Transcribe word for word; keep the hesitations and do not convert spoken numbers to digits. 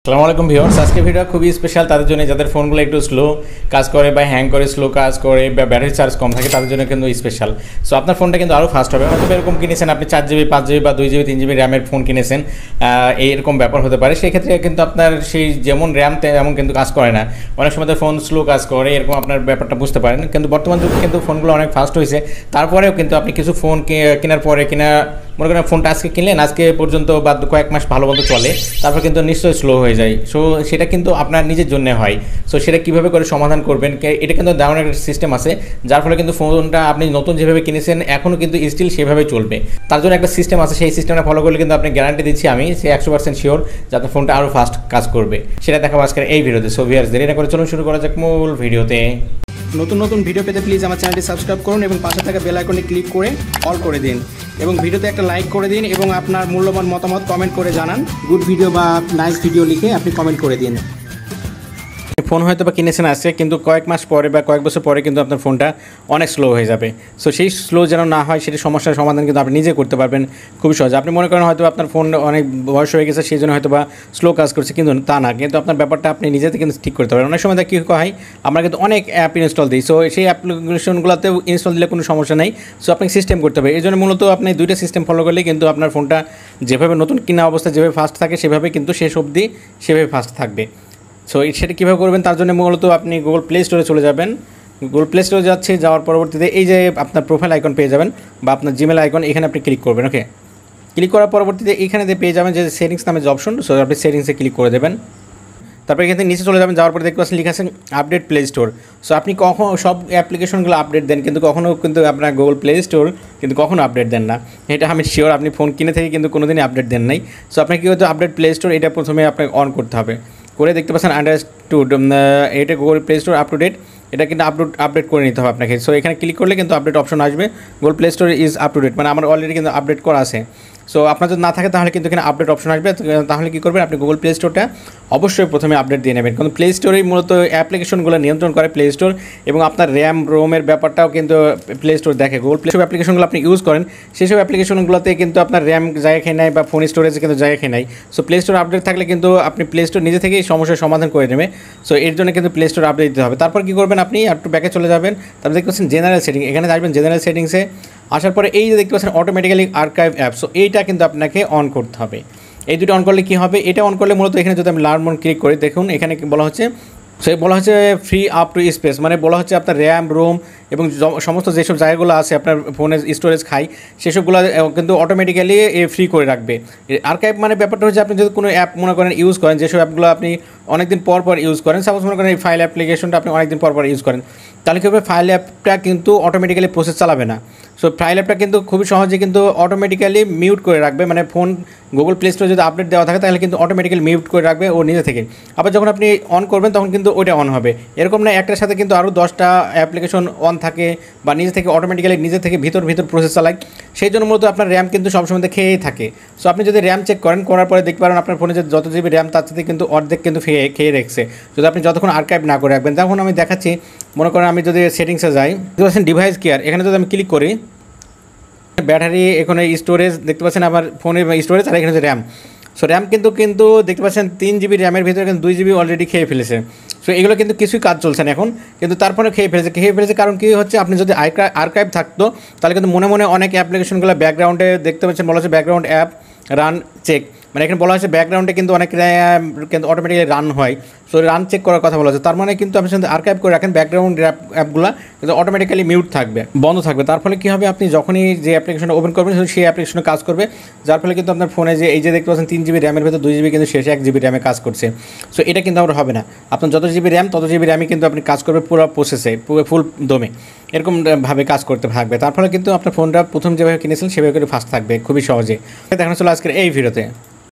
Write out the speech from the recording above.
আসসালামু আলাইকুম ভিউয়ার্স, আজকে ভিডিও খুবই স্পেশাল তাদের জন্য যাদের ফোনগুলো একটু স্লো কাজ করে বা হ্যাং করে, স্লো কাজ করে বা ব্যাটারি চার্জ কম থাকে তাদের জন্য কিন্তু স্পেশাল। সো আপনার ফোনটা কিন্তু আরও ফাস্ট হবে। হয়তো এরকম কিনেছেন আপনি চার জিবি পাঁচ জিবি বা দুই জিবি তিন জিবি র্যামের ফোন কিনেছেন, এইরকম ব্যাপার হতে পারে। সেই ক্ষেত্রে কিন্তু আপনার সেই যেমন র্যাম তেমন কিন্তু কাজ করে না, অনেক সময় ফোন স্লো কাজ করে, এরকম আপনার ব্যাপারটা বুঝতে পারেন। কিন্তু বর্তমান যুগে কিন্তু ফোনগুলো অনেক ফাস্ট হয়েছে, তারপরেও কিন্তু আপনি কিছু ফোন কেনার পরে কিনা মনে করেন ফোনটা আজকে কিনলেন, আজকে পর্যন্ত বা কয়েক মাস ভালো মতো চলে, তারপর কিন্তু নিশ্চয়ই স্লো হয়ে যায়। সো সেটা কিন্তু আপনার নিজের জন্য হয়। সো সেটা কীভাবে করে সমাধান করবেন, এটা কিন্তু তেমন একটা সিস্টেম আছে যার ফলে কিন্তু ফোনটা আপনি নতুন যেভাবে কিনেছেন এখনও কিন্তু স্টিল সেভাবে চলবে। তার জন্য একটা সিস্টেম আছে, সেই সিস্টেমটা ফলো করলে কিন্তু আপনি গ্যারান্টি দিচ্ছি আমি, সে একশো পার্সেন্ট শিওর যাতে ফোনটা আরও ফাস্ট কাজ করবে। সেটা দেখাবো আজকের এই ভিডিওতে। সো ভিউয়ার্স, দেরি না করে চলুন শুরু করা যাক মূল ভিডিওতে। নতুন নতুন ভিডিও পেতে প্লিজ আমার চ্যানেলটি সাবস্ক্রাইব করুন এবং পাশে থাকা বেল আইকনে ক্লিক করে অল করে দিন এবং ভিডিওতে একটা লাইক করে দিন এবং আপনার মূল্যবান মতামত কমেন্ট করে জানান। গুড ভিডিও বা নাইস ভিডিও লিখে আপনি কমেন্ট করে দিন। ফোন হয়তো বা কিনেছেন আসছে, কিন্তু কয়েক মাস পরে বা কয়েক বছর পরে কিন্তু আপনার ফোনটা অনেক স্লো হয়ে যাবে। সো সেই স্লো যেন না হয়, সেটি সমস্যার সমাধান কিন্তু আপনি নিজে করতে পারবেন খুবই সহজে। আপনি মনে করেন হয়তো আপনার ফোন অনেক বয়স হয়ে গেছে, সেই জন্য হয়তো বা স্লো কাজ করছে, কিন্তু তা না, কিন্তু আপনার ব্যাপারটা আপনি নিজেতে কিন্তু ঠিক করতে পারেন। অনেক সময় কী হয়, আমরা কিন্তু অনেক অ্যাপ ইনস্টল দিই। সো সেই অ্যাপ্লিকেশনগুলোতেও ইনস্টল দিলে কোনো সমস্যা নেই। সো আপনাকে সিস্টেম করতে হবে। এই জন্য মূলত আপনি দুইটা সিস্টেম ফলো করলে কিন্তু আপনার ফোনটা যেভাবে নতুন কিনা অবস্থায় যেভাবে ফাস্ট থাকে সেভাবে কিন্তু শেষ অবধি সেভাবে ফাস্ট থাকবে। সো সেটা কীভাবে করবেন, তার জন্য মূলত আপনি গুগল প্লে স্টোরে চলে যাবেন। গুগল প্লে স্টোরে যাচ্ছে, যাওয়ার পরবর্তীতে এই যে আপনার প্রোফাইল আইকন পেয়ে যাবেন বা আপনার জিমেল আইকন, এখানে আপনি ক্লিক করবেন। ওকে, ক্লিক করার পরবর্তীতে এখানে পেয়ে যাবেন যে সেটিংস নামে যে অপশন। সো আপনি সেটিংসে ক্লিক করে দেবেন। তারপরে এখান থেকে নিচে চলে যাবেন, যাওয়ার পরে দেখতে পাচ্ছেন লিখা আছে আপডেট প্লে স্টোর। সো আপনি কখনো সব অ্যাপ্লিকেশনগুলো আপডেট দেন, কিন্তু কখনও কিন্তু আপনার গুগল প্লে স্টোর কিন্তু কখনো আপডেট দেন না। এটা আমি শিওর, আপনি ফোন কিনে থেকে কিন্তু কোনো দিনই আপডেট দেন নাই। সো আপনাকে কী হতো, আপডেট প্লে স্টোর এটা প্রথমে আপনাকে অন করতে হবে। করে দেখতে পাচ্ছেন আন্ডারস্টুড, এটা Google Play Store up to date, এটা কিন্তু আপডেট আপডেট করে নিতে হবে আপনাকে। সো এখানে ক্লিক করলে কিন্তু আপডেট অপশন আসবে, Google Play Store is up to date, মানে আমার অলরেডি কিন্তু আপডেট করা আছে। সো আপনার যদি না থাকে তাহলে কিন্তু এখানে আপডেট অপশন আসবে। তাহলে কী করবেন, আপনি গুগল প্লে স্টোরটা অবশ্যই প্রথমে আপডেট দিয়ে নেবেন, কারণ প্লে স্টোরেই মূলত অ্যাপ্লিকেশনগুলো নিয়ন্ত্রণ করে প্লে স্টোর, এবং আপনার র্যাম রোমের ব্যাপারটাও কিন্তু প্লে স্টোর দেখে। গুগল প্লে স্টোর অ্যাপ্লিকেশনগুলো আপনি ইউজ করেন, সেসব অ্যাপ্লিকেশনগুলোতে কিন্তু আপনার র্যাম জায়গা খেয়ে নেয় বা ফোন স্টোরেজে কিন্তু জায়গা খেয়ে নেয়। সো প্লে স্টোর আপডেট থাকলে কিন্তু আপনি প্লে স্টোর নিজে থেকেই সমস্যার সমাধান করে নেবে। সো এর জন্য কিন্তু প্লে স্টোর আপডেট দিতে হবে। তারপর কী করবেন, আপনি একটু ব্যাকে চলে যাবেন, তারপর দেখতে পাচ্ছেন জেনারেল সেটিং, এখানে আসবেন জেনারেল সেটিংসে। আসার পরে এই যে দেখতে পাচ্ছেন অটোমেটিক্যালি আর্কাইভ অ্যাপ, সো এইটা কিন্তু আপনাকে অন করতে হবে। এই দুটো অন করলে কী হবে, এটা অন করলে মূলত এখানে যদি আমি লার্ন মোড ক্লিক করি, দেখুন এখানে বলা হচ্ছে, সে বলা হচ্ছে ফ্রি আপ টু স্পেস, মানে বলা হচ্ছে আপনার র্যাম রোম এবং সমস্ত যেসব জায়গাগুলো আছে আপনার ফোনের স্টোরেজ খাই, সেসবগুলো কিন্তু অটোমেটিক্যালি ফ্রি করে রাখবে। আর্কাইভ মানে ব্যাপারটা হচ্ছে, আপনি যদি কোনো অ্যাপ মনে করেন ইউজ করেন, যেসব অ্যাপগুলো আপনি অনেকদিন পর পর ইউজ করেন, সাপোজ মনে করেন এই ফাইল অ্যাপ্লিকেশনটা আপনি অনেকদিন পর পর ইউজ করেন, তাহলে কী হবে, ফাইল অ্যাপটা কিন্তু অটোমেটিক্যালি প্রসেস চালাবে না। সো ফাইল অ্যাপটা কিন্তু খুবই সহজে কিন্তু অটোমেটিক্যালি মিউট করে রাখবে, মানে ফোন গুগল প্লে স্টোরে যদি আপডেট দেওয়া থাকে তাহলে কিন্তু অটোমেটিক্যালি মিউট করে রাখবে ও নিজে থেকে। আবার যখন আপনি অন করবেন তখন কিন্তু ওইটা অন হবে। এরকম না, একটার সাথে কিন্তু আরও দশটা অ্যাপ্লিকেশন অন থাকে বা নিজে থেকে অটোমেটিক্যালি নিজে থেকে ভিতর ভিতর প্রসেস চালায়। সেই জন্য মূলত আপনার র্যাম কিন্তু সবসময় খেয়েই থাকে। সো আপনি যদি র্যাম চেক করেন, করার পরে দেখতে পারেন আপনার ফোনে যে যত জিবি র্যাম তার সাথে কিন্তু অর্ধেক কিন্তু খেয়ে খেয়ে রেখেছে, যদি আপনি যতক্ষণ আর্কাইভ না করে রাখবেন। তখন আমি দেখাচ্ছি, মনে করেন আমি যদি সেটিংসে যাই, দেখতে পাচ্ছেন ডিভাইস কেয়ার, এখানে যদি আমি ক্লিক করি, ব্যাটারি, এখানে স্টোরেজ দেখতে পাচ্ছেন আমার ফোনের স্টোরেজ, আর এখানে হচ্ছে র্যাম। সো র্যাম কিন্তু কিন্তু দেখতে পাচ্ছেন তিন জিবি র্যামের ভিতরে কিন্তু দুই জিবি অলরেডি খেয়ে ফেলেছে। সো এগুলো কিন্তু কিছুই কাজ চলছে না এখন, কিন্তু তারপরে খেয়ে ফেলেছে খেয়ে ফেলেছে কারণ কী হচ্ছে, আপনি যদি আর্কাইভ থাকতো তাহলে কিন্তু মনে মনে অনেক অ্যাপ্লিকেশনগুলো ব্যাকগ্রাউন্ডে দেখতে পাচ্ছেন বলা হচ্ছে ব্যাকগ্রাউন্ড অ্যাপ রান চেক, মানে এখানে বলা হচ্ছে ব্যাকগ্রাউন্ডে কিন্তু অনেক কিন্তু অটোমেটিক্যালি রান হয়। সো রান চেক করার কথা বলা হচ্ছে, তার মানে কিন্তু আপনি যদি আর্কাইভ করে রাখেন ব্যাকগ্রাউন্ড অ্যাপ অ্যাপগুলো কিন্তু অটোমেটিক্যালি মিউট থাকবে, বন্ধ থাকবে। তার ফলে কী হবে, আপনি যখনই যে অ্যাপ্লিকেশনটা ওপেন করবেন সেই অ্যাপ্লিকেশনে কাজ করবে, যার ফলে কিন্তু আপনার ফোনে যে এই যে দেখতে পাচ্ছেন তিন জিবি র্যামের ভেতর দুই জিবি কিন্তু শেষে এক জিবি র্যামে কাজ করছে। সো এটা কিন্তু আমার হবে না, আপনার যত জিবি র্যাম তত জিবি র্যামই কিন্তু আপনি কাজ করবে পুরো প্রসেসে, পুরো ফুল দমে এরকমভাবে কাজ করতে থাকবে। তার ফলে কিন্তু আপনার ফোনটা প্রথম যেভাবে কিনেছিলেন সেভাবে করে ফাস্ট থাকবে খুবই সহজে। দেখানো চলো আজকের এই ভিডিওতে।